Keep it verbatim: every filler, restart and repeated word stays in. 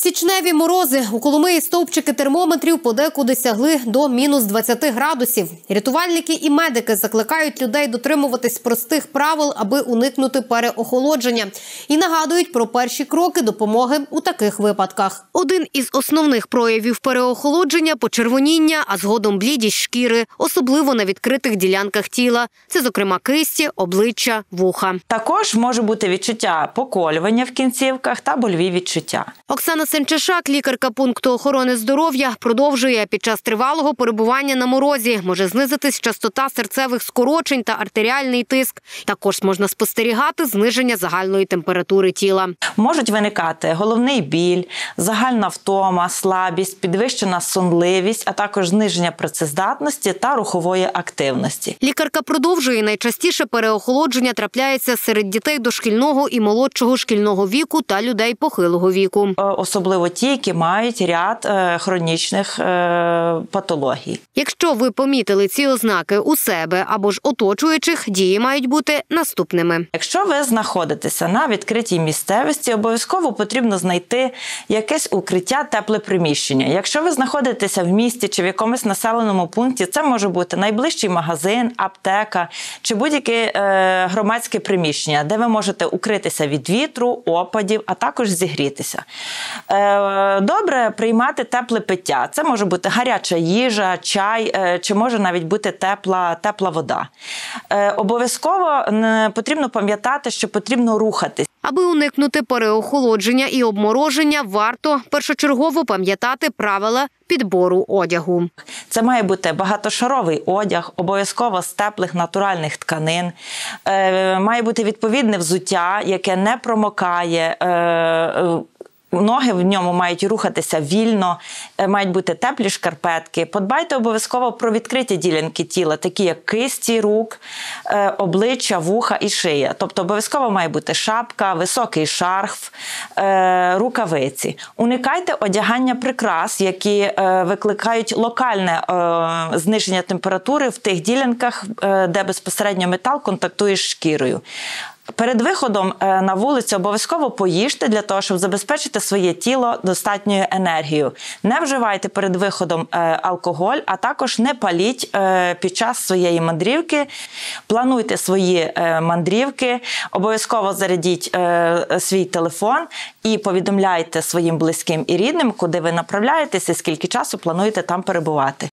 Січневі морози. У Коломиї стовпчики термометрів подекуди сягли до мінус двадцяти градусів. Рятувальники і медики закликають людей дотримуватись простих правил, аби уникнути переохолодження. І нагадують про перші кроки допомоги у таких випадках. Один із основних проявів переохолодження – почервоніння, а згодом блідість шкіри, особливо на відкритих ділянках тіла. Це, зокрема, кисті, обличчя, вуха. Також може бути відчуття поколювання в кінцівках та больові відчуття. Оксана Сенчишак, лікарка пункту охорони здоров'я, продовжує: під час тривалого перебування на морозі може знизитись частота серцевих скорочень та артеріальний тиск. Також можна спостерігати зниження загальної температури тіла. Можуть виникати головний біль, загальна втома, слабість, підвищена сонливість, а також зниження працездатності та рухової активності. Лікарка продовжує: найчастіше переохолодження трапляється серед дітей дошкільного і молодшого шкільного віку та людей похилого віку. Особливо ті, які мають ряд е, хронічних е, патологій. Якщо ви помітили ці ознаки у себе або ж оточуючих, дії мають бути наступними. Якщо ви знаходитеся на відкритій місцевості, обов'язково потрібно знайти якесь укриття, тепле приміщення. Якщо ви знаходитеся в місті чи в якомусь населеному пункті, це може бути найближчий магазин, аптека чи будь-яке е, громадське приміщення, де ви можете укритися від вітру, опадів, а також зігрітися. Е, добре приймати тепле пиття. Це може бути гаряча їжа, чай, е, чи може навіть бути тепла, тепла вода. Е, обов'язково потрібно пам'ятати, що потрібно рухатись. Аби уникнути переохолодження і обмороження, варто першочергово пам'ятати правила підбору одягу. Це має бути багатошаровий одяг, обов'язково з теплих натуральних тканин. Е, має бути відповідне взуття, яке не промокає. Е, Ноги в ньому мають рухатися вільно, мають бути теплі шкарпетки. Подбайте обов'язково про відкриті ділянки тіла, такі як кисті рук, обличчя, вуха і шия. Тобто обов'язково має бути шапка, високий шарф, рукавиці. Уникайте одягання прикрас, які викликають локальне зниження температури в тих ділянках, де безпосередньо метал контактує з шкірою. Перед виходом на вулицю обов'язково поїжте для того, щоб забезпечити своє тіло достатньою енергією. Не вживайте перед виходом алкоголь, а також не паліть під час своєї мандрівки. Плануйте свої мандрівки, обов'язково зарядіть свій телефон і повідомляйте своїм близьким і рідним, куди ви направляєтеся, скільки часу плануєте там перебувати.